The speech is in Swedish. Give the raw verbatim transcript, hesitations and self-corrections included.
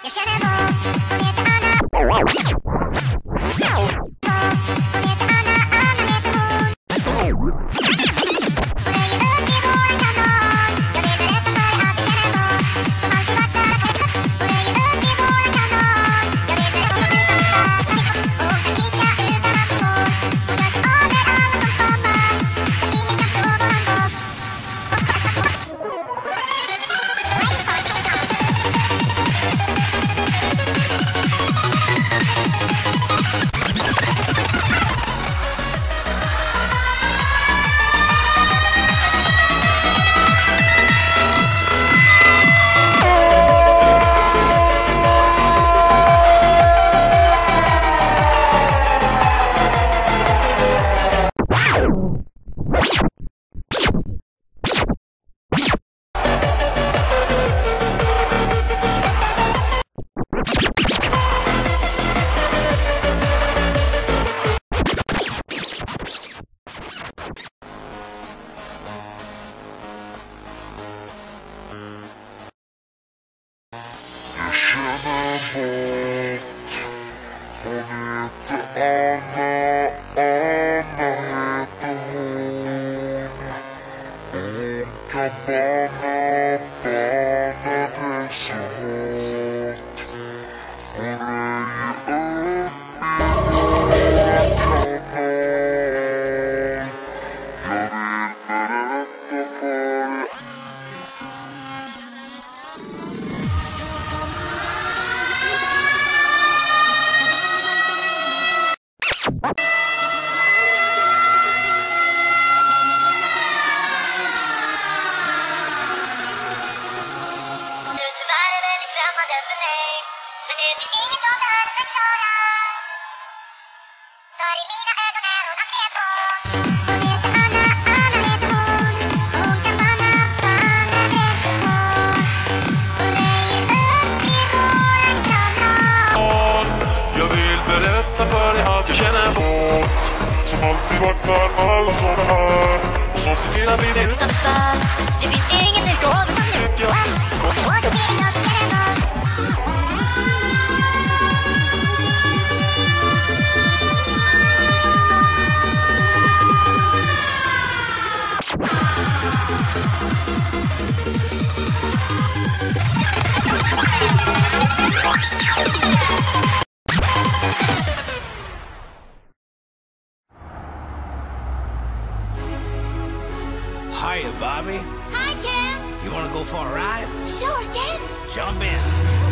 Jag känner bort, hon heter Anna. Hon heter Anna, Anna heter hon. Hon är ju upp i våran kanal. Jag vill berätta för dig att jag känner bort, som alltid varit där. Hon är ju upp i våran kanal. Jag vill berätta för dig att jag känner bort. Och hon kan kika utan att få. Hon öser över alla som skapar, så ingen kan slå våran bort. Jag känner bort, hon heter Anna, Anna heter hon. Hon kan bana, bana det så hårt. Hon är ju upp i våran kanal. Jag vill berätta för dig. Nu tyvärr är väldigt främmande för mig, men det finns inget som behöver förklaras. För i mina ögon är hon allt det bort. Hon heter Anna, Anna heter hon. Och hon kan banna, banna det så hårt. Hon är ju upp i våran kanal. Jag vill berätta för dig att jag känner bort, som alltid varit för alla som är här. Och som ser till att vi är Utan besvär, det finns inget nytt och som tycker jag. och det är jag som känner bort. Hiya, Bobby. Hi, Ken. You want to go for a ride? Sure, Ken. Jump in.